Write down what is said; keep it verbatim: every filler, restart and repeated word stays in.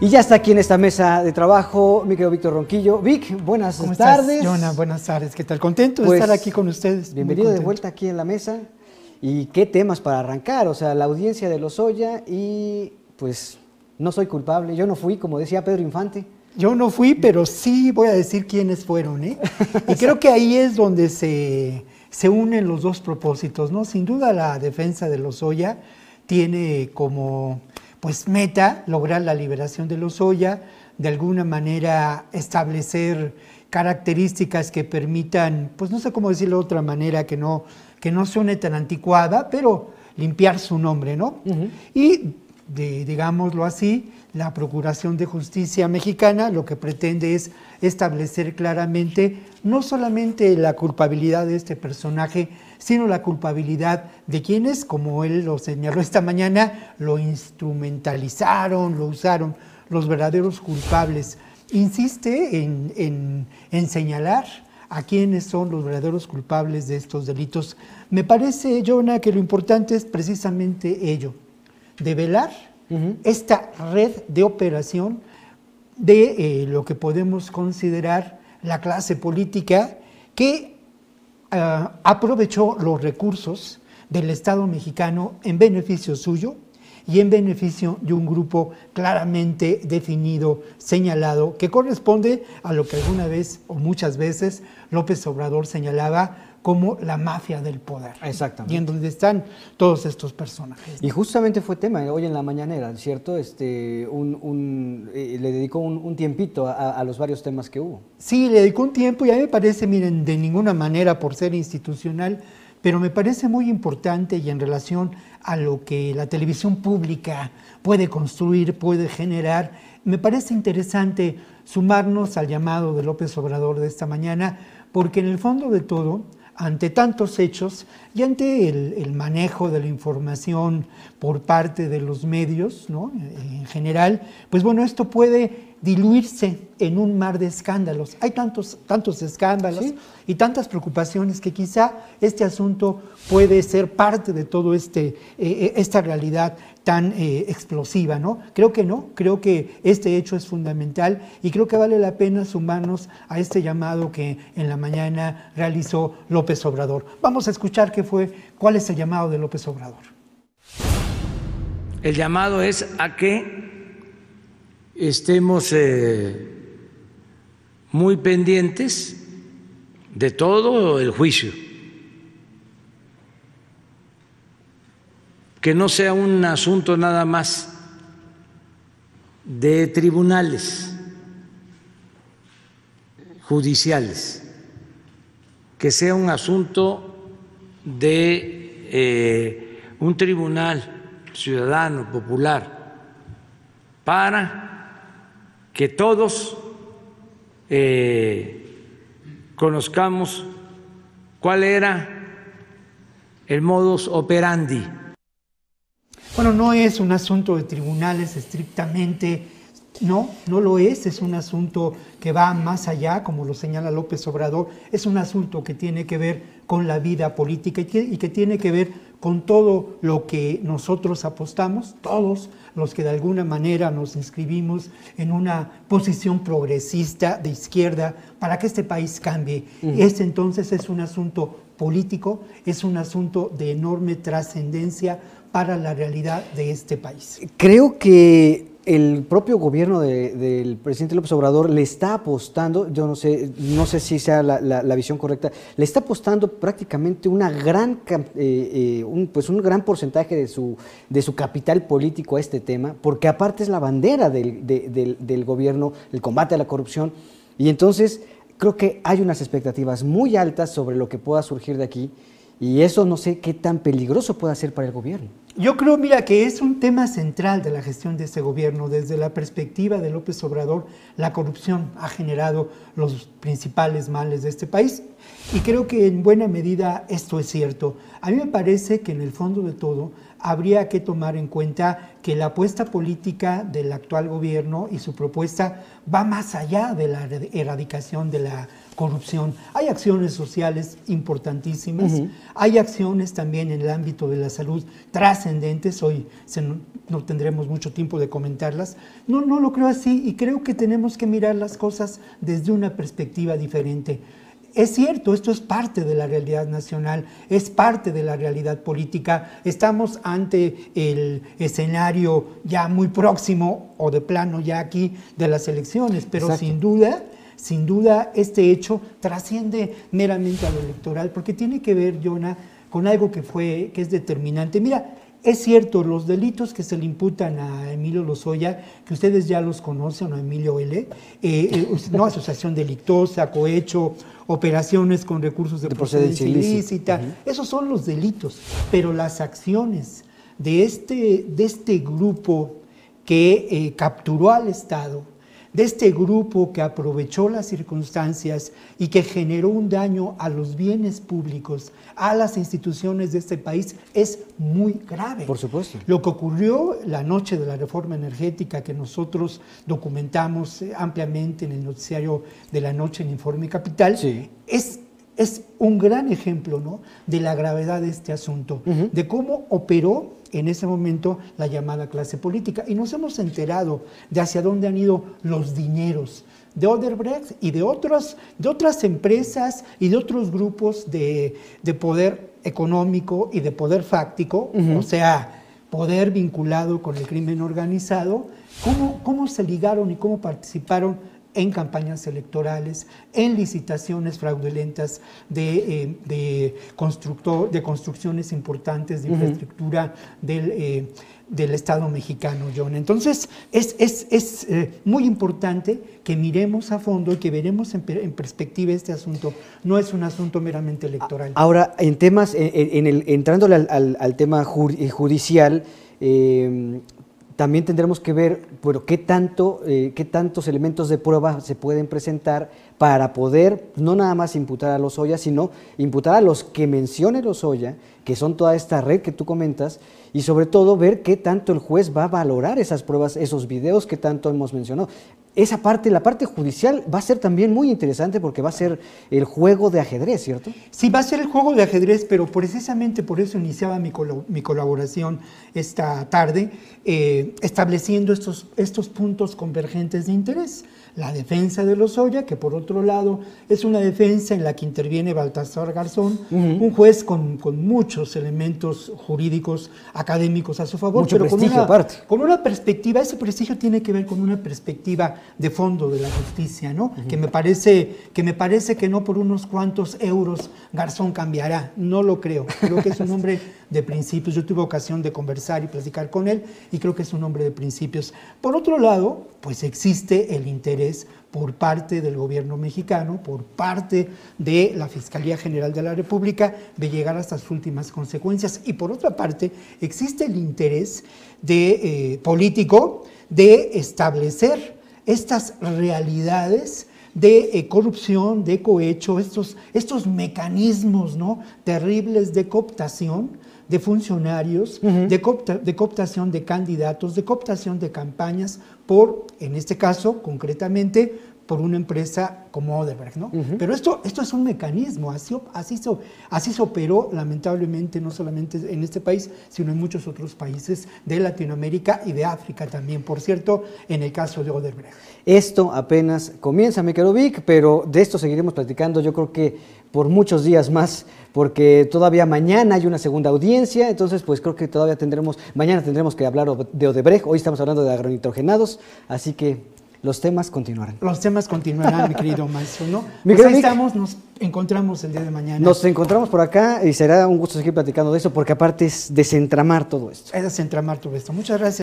Y ya está aquí en esta mesa de trabajo mi querido Víctor Ronquillo. Vic, buenas ¿Cómo tardes. estás, Jonah? Buenas tardes, ¿qué tal? Contento de Pues, estar aquí con ustedes. Bienvenido de vuelta aquí en la mesa. Y qué temas para arrancar, o sea, la audiencia de Lozoya y pues no soy culpable, yo no fui, como decía Pedro Infante. Yo no fui, pero sí voy a decir quiénes fueron, ¿eh? Y creo que ahí es donde se, se unen los dos propósitos, ¿no? Sin duda la defensa de Lozoya tiene como pues meta lograr la liberación de Lozoya, de alguna manera establecer características que permitan, pues no sé cómo decirlo de otra manera, que no, que no suene tan anticuada, pero limpiar su nombre, ¿no? Uh-huh. Y, de, digámoslo así, la Procuración de Justicia mexicana lo que pretende es establecer claramente no solamente la culpabilidad de este personaje, sino la culpabilidad de quienes, como él lo señaló esta mañana, lo instrumentalizaron, lo usaron, los verdaderos culpables. Insiste en, en, en señalar a quienes son los verdaderos culpables de estos delitos. Me parece, Jonah, que lo importante es precisamente ello, develar uh-huh. esta red de operación de eh, lo que podemos considerar la clase política que uh, aprovechó los recursos del Estado mexicano en beneficio suyo y en beneficio de un grupo claramente definido, señalado, que corresponde a lo que alguna vez o muchas veces López Obrador señalaba como la mafia del poder. Exactamente. Y en donde están todos estos personajes, ¿no? Y justamente fue tema hoy en la mañanera, ¿cierto? Este, un, un, eh, le dedicó un, un tiempito a, a los varios temas que hubo. Sí, le dedicó un tiempo y a mí me parece, miren, de ninguna manera por ser institucional, pero me parece muy importante y en relación a lo que la televisión pública puede construir, puede generar, me parece interesante sumarnos al llamado de López Obrador de esta mañana, porque en el fondo de todo, ante tantos hechos y ante el, el manejo de la información por parte de los medios, ¿no? En general, pues bueno, esto puede diluirse en un mar de escándalos. Hay tantos, tantos escándalos ¿sí? y tantas preocupaciones que quizá este asunto puede ser parte de todo este, eh, esta realidad tan eh, explosiva, ¿no? Creo que no, creo que este hecho es fundamental y creo que vale la pena sumarnos a este llamado que en la mañana realizó López Obrador. Vamos a escuchar qué fue, cuál es el llamado de López Obrador. El llamado es a que estemos eh, muy pendientes de todo el juicio, que no sea un asunto nada más de tribunales judiciales, que sea un asunto de eh, un tribunal ciudadano, popular, para que todos eh, conozcamos cuál era el modus operandi. Bueno, no es un asunto de tribunales estrictamente, no, no lo es, es un asunto que va más allá, como lo señala López Obrador, es un asunto que tiene que ver con la vida política y que, y que tiene que ver con todo lo que nosotros apostamos, todos los que de alguna manera nos inscribimos en una posición progresista de izquierda para que este país cambie. Uh-huh. Este entonces es un asunto político, es un asunto de enorme trascendencia para la realidad de este país. Creo que el propio gobierno de, del presidente López Obrador le está apostando, yo no sé, no sé si sea la, la, la visión correcta, le está apostando prácticamente una gran, eh, eh, un, pues un gran porcentaje de su, de su capital político a este tema, porque aparte es la bandera del, de, del, del gobierno, el combate a la corrupción, y entonces creo que hay unas expectativas muy altas sobre lo que pueda surgir de aquí, y eso no sé qué tan peligroso puede ser para el gobierno. Yo creo, mira, que es un tema central de la gestión de este gobierno. Desde la perspectiva de López Obrador, la corrupción ha generado los principales males de este país y creo que en buena medida esto es cierto. A mí me parece que en el fondo de todo habría que tomar en cuenta que la apuesta política del actual gobierno y su propuesta va más allá de la erradicación de la corrupción. Hay acciones sociales importantísimas, uh-huh. hay acciones también en el ámbito de la salud trascendentes, hoy se no, no tendremos mucho tiempo de comentarlas. No, no lo creo así y creo que tenemos que mirar las cosas desde una perspectiva diferente. Es cierto, esto es parte de la realidad nacional, es parte de la realidad política. Estamos ante el escenario ya muy próximo o de plano ya aquí de las elecciones, pero Exacto. sin duda, sin duda este hecho trasciende meramente a lo electoral, porque tiene que ver, Jonah, con algo que fue, que es determinante. Mira, es cierto, los delitos que se le imputan a Emilio Lozoya, que ustedes ya los conocen, o Emilio L., eh, eh, no, asociación delictuosa, cohecho, operaciones con recursos de, de procedencia ilícita, uh-huh. esos son los delitos, pero las acciones de este, de este grupo que eh, capturó al Estado, de este grupo que aprovechó las circunstancias y que generó un daño a los bienes públicos, a las instituciones de este país, es muy grave. Por supuesto. Lo que ocurrió la noche de la reforma energética, que nosotros documentamos ampliamente en el noticiario de la noche en Informe Capital, sí. es, es un gran ejemplo, ¿no?, de la gravedad de este asunto, uh-huh. de cómo operó en ese momento la llamada clase política. Y nos hemos enterado de hacia dónde han ido los dineros de Odebrecht y de, otros, de otras empresas y de otros grupos de, de poder económico y de poder fáctico, uh-huh. o sea, poder vinculado con el crimen organizado, cómo, cómo se ligaron y cómo participaron en campañas electorales, en licitaciones fraudulentas de, eh, de, constructor, de construcciones importantes de uh-huh. infraestructura del, eh, del Estado mexicano, John. Entonces, es, es, es eh, muy importante que miremos a fondo y que veremos en, en perspectiva este asunto. No es un asunto meramente electoral. Ahora, en temas, en, en el, entrándole al, al, al tema judicial, eh, también tendremos que ver, bueno, qué tanto, eh, qué tantos elementos de prueba se pueden presentar para poder no nada más imputar a Lozoya, sino imputar a los que mencione Lozoya, que son toda esta red que tú comentas, y sobre todo ver qué tanto el juez va a valorar esas pruebas, esos videos que tanto hemos mencionado. Esa parte, la parte judicial, va a ser también muy interesante porque va a ser el juego de ajedrez, ¿cierto? Sí, va a ser el juego de ajedrez, pero precisamente por eso iniciaba mi, col mi colaboración esta tarde, eh, estableciendo estos, estos puntos convergentes de interés. La defensa de Lozoya, que por otro lado es una defensa en la que interviene Baltasar Garzón, uh-huh. un juez con, con muchos elementos jurídicos, académicos a su favor, Mucho pero prestigio, con, una, aparte. con una perspectiva, ese prestigio tiene que ver con una perspectiva de fondo de la justicia, ¿no? Uh-huh. que, me parece, que me parece que no por unos cuantos euros Garzón cambiará, no lo creo, creo que es un hombre de principios. Yo tuve ocasión de conversar y platicar con él y creo que es un hombre de principios. Por otro lado, pues existe el interés por parte del gobierno mexicano, por parte de la Fiscalía General de la República, de llegar hasta sus últimas consecuencias. Y por otra parte, existe el interés de, eh, político de establecer estas realidades de eh, corrupción, de cohecho, estos, estos mecanismos, ¿no?, terribles de cooptación de funcionarios, uh-huh. de, coopta, de cooptación de candidatos, de cooptación de campañas por, en este caso, concretamente, por una empresa como Odebrecht, ¿no? Uh-huh. Pero esto, esto es un mecanismo, así, así, se, así se operó lamentablemente no solamente en este país, sino en muchos otros países de Latinoamérica y de África también, por cierto, en el caso de Odebrecht. Esto apenas comienza, mi querido Vic, pero de esto seguiremos platicando, yo creo que por muchos días más, porque todavía mañana hay una segunda audiencia, entonces pues creo que todavía tendremos, mañana tendremos que hablar de Odebrecht, hoy estamos hablando de agronitrogenados, así que los temas continuarán. Los temas continuarán, mi querido maestro, ¿no? Pues ahí estamos, nos encontramos el día de mañana. Nos encontramos por acá y será un gusto seguir platicando de eso, porque aparte es desentramar todo esto. Es desentramar todo esto. Muchas gracias.